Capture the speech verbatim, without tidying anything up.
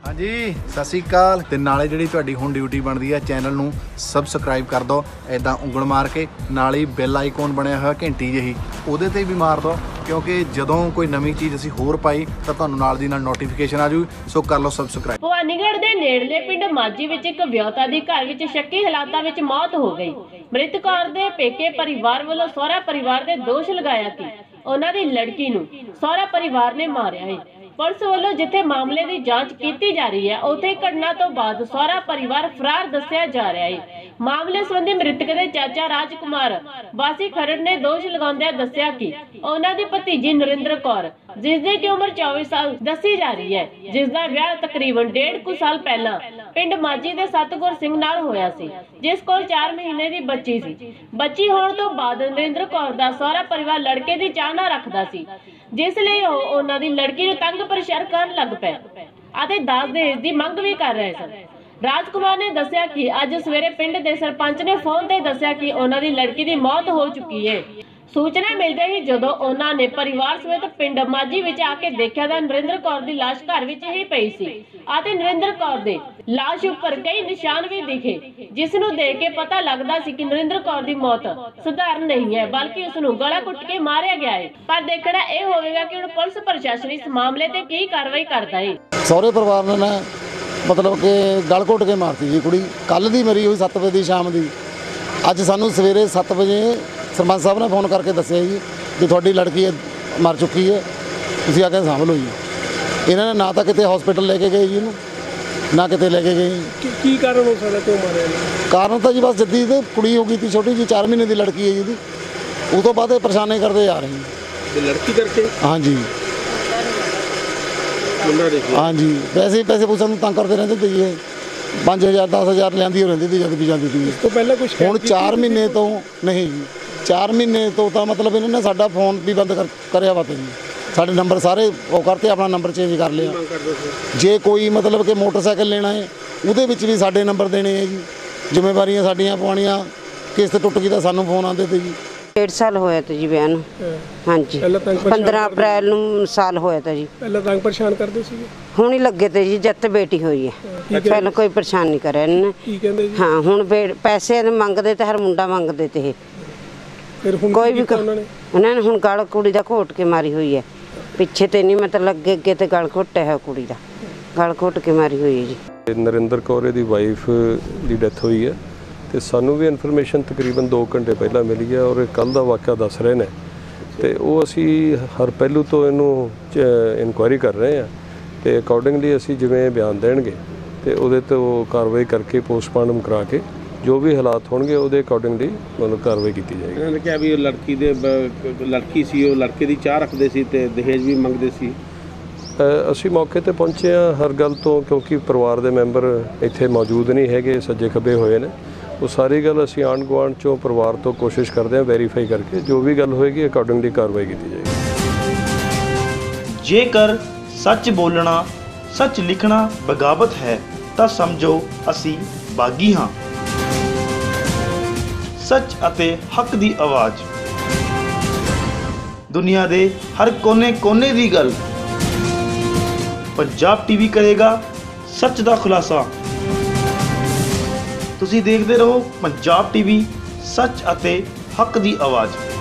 हाँ जी सत श्री अकाल। ते नाले जिहड़ी तुहाडी हुण ड्यूटी बनदी है चैनल नूं सबसक्राइब कर दो, इदां उंगल मार के नाल ही बैल आइकॉन बनया होया घंटी जिही उहदे ते भी मार दो, क्योंकि जदों कोई नवीं चीज़ असीं होर पाई तां तुहानूं नाल दी नाल नोटिफिकेशन आ जूगी। सो कर लो सबसक्राइब। ਭਵਾਨੀਗੜ੍ਹ ਦੇ ਨੇੜਲੇ ਪਿੰਡ ਮਾਜੀ ਵਿੱਚ ਇੱਕ ਵਿਆਹੁਤਾ ਦੀ ਘਰ ਵਿੱਚ ਸ਼ੱਕੀ ਹਾਲਾਤਾਂ ਵਿੱਚ ਮੌਤ ਹੋ ਗਈ। ਮ੍ਰਿਤਕ ਕੌਰ ਦੇ ਪੇਕੇ ਪਰਿਵਾਰ ਵੱਲੋਂ ਸਹੁਰਾ ਪਰਿਵਾਰ ਦੇ ਦੋਸ਼ ਲਗਾਇਆ ਕਿ ਉਹਨਾਂ ਦੀ ਲੜਕੀ ਨੂੰ ਸਹੁਰਾ ਪਰਿਵਾਰ ਨੇ ਮਾਰਿਆ ਹੈ। पुलिस वालों जिथे मामले की जांच की जा रही है, उत्थे घटना तो बाद सहुरा परिवार फरार दस्या जा रहा है। मामले संबंधी मृतक के चाचा राजकुमार वासी खरड़ ने दोष लगाउंदे दस्या कि उन्हां दी भतीजी नरिंदर कौर जिसदी की उम्र चौबीस साल दसी जा रही है, जिसका विआह तकरीबन डेढ़ कु साल पहला पिंड माजी दे सतगुर सिंह नाल होया सी, जिस कोल चार महीने की बच्ची सी। बच्ची होने तो बाद नरिंदर कौर दा सहुरा परिवार लड़के की चाह ना रखदा सी, जिस लिए ਉਹ ਉਹਨਾਂ ਦੀ ਲੜਕੀ ਨੂੰ ਤੰਗ ਪਰੇਸ਼ਾਨ ਕਰਨ ਲੱਗ ਪਿਆ ਅਤੇ ਦਾਜ ਦਹੇਜ ਦੀ ਮੰਗ ਵੀ ਕਰ ਰਹੇ ਸਨ। ਰਾਜਕੁਮਾਰ ਨੇ ਦੱਸਿਆ ਕਿ ਅੱਜ ਸਵੇਰੇ ਪਿੰਡ ਦੇ ਸਰਪੰਚ ਨੇ ਫੋਨ ਤੇ ਦੱਸਿਆ ਕਿ ਉਹਨਾਂ ਦੀ ਲੜਕੀ ਦੀ ਮੌਤ ਹੋ ਚੁੱਕੀ ਹੈ। ਸੂਚਨਾ ਮਿਲਦੇ ਹੀ ਜਦੋਂ ਉਹਨਾਂ ਨੇ ਪਰਿਵਾਰ ਸਮੇਤ ਪਿੰਡ ਮਾਜੀ ਵਿੱਚ ਆ ਕੇ ਦੇਖਿਆ ਤਾਂ ਨਰਿੰਦਰ ਕੌਰ ਦੀ ਲਾਸ਼ ਘਰ ਵਿੱਚ ਹੀ ਪਈ ਸੀ ਅਤੇ ਨਰਿੰਦਰ ਕੌਰ ਦੇ ਲਾਸ਼ ਉੱਪਰ ਕਈ ਨਿਸ਼ਾਨ ਵੀ ਦਿਖੇ, ਜਿਸ ਨੂੰ ਦੇਖ ਕੇ ਪਤਾ ਲੱਗਦਾ ਸੀ ਕਿ ਨਰਿੰਦਰ ਕੌਰ ਦੀ ਮੌਤ ਸਧਾਰਨ ਨਹੀਂ ਹੈ, ਬਲਕਿ ਉਸ ਨੂੰ ਗਲਾ ਘੁੱਟ ਕੇ ਮਾਰਿਆ ਗਿਆ ਹੈ। ਪਰ ਦੇਖਣਾ ਇਹ ਹੋਵੇਗਾ ਕਿ ਹੁਣ ਪੁਲਿਸ ਪ੍ਰਸ਼ਾਸਨ ਇਸ ਮਾਮਲੇ ਤੇ ਕੀ ਕਾਰਵਾਈ ਕਰਦਾ ਹੈ। ਸਹੁਰੇ ਪਰਿਵਾਰ ਨੇ ਨਾ ਮਤਲਬ ਕਿ ਗਲ ਘੁੱਟ ਕੇ ਮਾਰਤੀ ਜੀ ਕੁੜੀ। ਕੱਲ ਦੀ ਮਰੀ ਹੋਈ ਸੱਤ ਵਜੇ ਦੀ ਸ਼ਾਮ ਦੀ। ਅੱਜ ਸਾਨੂੰ ਸਵੇਰੇ ਸੱਤ ਵਜੇ ਸਰਪੰਚ ਸਾਹਿਬ ਨੇ ਫੋਨ ਕਰਕੇ ਦੱਸਿਆ ਜੀ ਕਿ ਤੁਹਾਡੀ ਲੜਕੀ ਮਰ ਚੁੱਕੀ ਹੈ, ਤੁਸੀਂ ਆ ਕੇ ਸਾਂਭ ਲਓ ਜੀ। ਇਹਨਾਂ ਨੇ ਨਾ ਤਾਂ ਕਿਤੇ ਹਸਪੀਟਲ ਲੈ ਕੇ ਗਏ ਜੀ ਇਹਨੂੰ, ਨਾ ਕਿਤੇ ਲੈ ਕੇ ਗਏ। ਕੀ ਕਾਰਨ ਹੋ ਸਕਦਾ ਕਿਉਂ ਮਾਰਿਆ? ਕਾਰਨ ਤਾਂ ਜੀ ਬਸ ਜੱਦੀ ਤੇ ਕੁੜੀ ਹੋ ਗਈ ਸੀ ਛੋਟੀ ਜੀ, ਚਾਰ ਮਹੀਨੇ ਦੀ ਲੜਕੀ ਹੈ ਜੀ ਇਹਦੀ। ਉਹ ਤੋਂ ਬਾਅਦ ਇਹ ਪਰੇਸ਼ਾਨੀ ਕਰਦੇ ਆ ਰਹੇ ਜੀ। ਤੇ ਲੜਕੀ ਕਰਕੇ? ਹਾਂਜੀ ਹਾਂਜੀ, ਪੈਸੇ ਪੈਸੇ ਪੂਸੇ ਨੂੰ ਤੰਗ ਕਰਦੇ ਰਹਿੰਦੇ ਤੇ ਜੀ। ਇਹ ਪੰਜ ਹਜ਼ਾਰ ਦਸ ਹਜ਼ਾਰ ਲਿਆਂਦੀ ਹੋ ਰਹਿੰਦੀ ਸੀ ਜਦ ਵੀ ਜਾਂਦੀ ਸੀ। ਇਸ ਤੋਂ ਪਹਿਲਾਂ ਕੁਝ ਹੁਣ ਚਾਰ ਮਹੀਨੇ ਤੋਂ ਨਹੀਂ ਜੀ, ਚਾਰ ਮਹੀਨੇ ਤੋਂ ਤਾਂ ਮਤਲਬ ਇਹਨਾਂ ਨੇ ਸਾਡਾ ਫੋਨ ਵੀ ਬੰਦ ਕਰ ਕਰਿਆ ਵਾ। ਤੇ ਜੀ ਸਾਡੇ ਨੰਬਰ ਸਾਰੇ ਉਹ ਕਰਤੇ, ਆਪਣਾ ਨੰਬਰ ਚੇਂਜ ਕਰ ਲਿਆ। ਜੇ ਕੋਈ ਮਤਲਬ ਕਿ ਮੋਟਰਸਾਈਕਲ ਲੈਣਾ ਹੈ ਉਹਦੇ ਵਿੱਚ ਵੀ ਸਾਡੇ ਨੰਬਰ ਦੇਣੇ ਹੈ ਜੀ, ਜ਼ਿੰਮੇਵਾਰੀਆਂ ਸਾਡੀਆਂ ਪਵਾਉਣੀਆਂ। ਕਿਸ਼ਤ ਟੁੱਟ ਗਈ ਤਾਂ ਸਾਨੂੰ ਫੋਨ ਆਉਂਦੇ ਤੇ ਜੀ। डेढ़ साल होया था जी ब्याह नूं। हाँ जी पंद्रह अप्रैल नूं साल होया था जी। पहले तंग परेशान करते सी? हुण ही लगे थे जी जद ते बेटी हुई है, पहले कोई परेशान नहीं करे इन्हें। की कहंदे जी? हाँ हुण पैसे मंगदे ते हर मुंडा मंगदे ते फिर हुण कोई भी उन्होंने हुण गल कुड़ी दा घोट के मारी हुई है। पिछे ते नहीं मतलब अगे अगे ते गल घोटिया है कुड़ी दा, गल घोट के मारी हुई है जी। नरिंदर कौर दी वाइफ दी डेथ हुई है ਤੇ ਸਾਨੂੰ ਵੀ ਇਨਫੋਰਮੇਸ਼ਨ ਤਕਰੀਬਨ ਦੋ ਘੰਟੇ ਪਹਿਲਾਂ ਮਿਲੀ ਹੈ ਔਰ ਕੱਲ੍ਹ ਦਾ ਵਾਕਿਆ ਦੱਸ ਰਹੇ ਨੇ ਤੇ ਉਹ ਅਸੀਂ ਹਰ ਪਹਿਲੂ ਤੋਂ ਇਹਨੂੰ ਇਨਕੁਆਇਰੀ ਕਰ ਰਹੇ ਹਾਂ ਤੇ ਅਕੋਰਡਿੰਗਲੀ ਅਸੀਂ ਜਿਵੇਂ ਬਿਆਨ ਦੇਣਗੇ ਤੇ ਉਹਦੇ ਤੋਂ ਕਾਰਵਾਈ ਕਰਕੇ ਪੋਸਟਮਾਰਟਮ ਕਰਾ ਕੇ ਜੋ ਵੀ ਹਾਲਾਤ ਹੋਣਗੇ ਉਹਦੇ ਅਕੋਰਡਿੰਗਲੀ ਮਤਲਬ ਕਾਰਵਾਈ ਕੀਤੀ ਜਾਏਗੀ। ਇਹਨਾਂ ਨੇ ਕਿਹਾ ਵੀ ਉਹ ਲੜਕੀ ਦੇ ਲੜਕੀ ਸੀ, ਉਹ ਲੜਕੇ ਦੀ ਚਾਹ ਰੱਖਦੇ ਸੀ ਤੇ ਦਹੇਜ ਵੀ ਮੰਗਦੇ ਸੀ। ਅਸੀਂ ਮੌਕੇ ਤੇ ਪਹੁੰਚੇ ਹਾਂ ਹਰ ਗੱਲ ਤੋਂ, ਕਿਉਂਕਿ ਪਰਿਵਾਰ ਦੇ ਮੈਂਬਰ ਇੱਥੇ ਮੌਜੂਦ ਨਹੀਂ ਹੈਗੇ, ਸੱਜੇ ਖੱਬੇ ਹੋਏ ਨੇ। ਉਹ ਸਾਰੀ ਗੱਲ ਅਸੀਂ ਆਂਢ ਗੁਆਂਢ ਚੋਂ ਪਰਿਵਾਰ ਤੋਂ ਕੋਸ਼ਿਸ਼ ਕਰਦੇ ਹਾਂ ਵੈਰੀਫਾਈ ਕਰਕੇ ਜੋ ਵੀ ਗੱਲ ਹੋਏਗੀ ਅਕੋਰਡਿੰਗਲੀ ਕਾਰਵਾਈ ਕੀਤੀ ਜਾਏਗੀ। ਜੇਕਰ ਸੱਚ ਬੋਲਣਾ ਸੱਚ ਲਿਖਣਾ ਬਗਾਵਤ ਹੈ ਤਾਂ ਸਮਝੋ ਅਸੀਂ ਬਾਗੀ ਹਾਂ। ਸੱਚ ਅਤੇ ਹੱਕ ਦੀ ਆਵਾਜ਼, ਦੁਨੀਆ ਦੇ ਹਰ ਕੋਨੇ-ਕੋਨੇ ਦੀ ਗੱਲ। ਪੰਜਾਬ ਟੀਵੀ ਕਰੇਗਾ ਸੱਚ ਦਾ ਖੁਲਾਸਾ। ਤੁਸੀਂ ਦੇਖਦੇ ਰਹੋ ਪੰਜਾਬ ਟੀਵੀ, ਸੱਚ ਅਤੇ ਹੱਕ ਦੀ ਆਵਾਜ਼।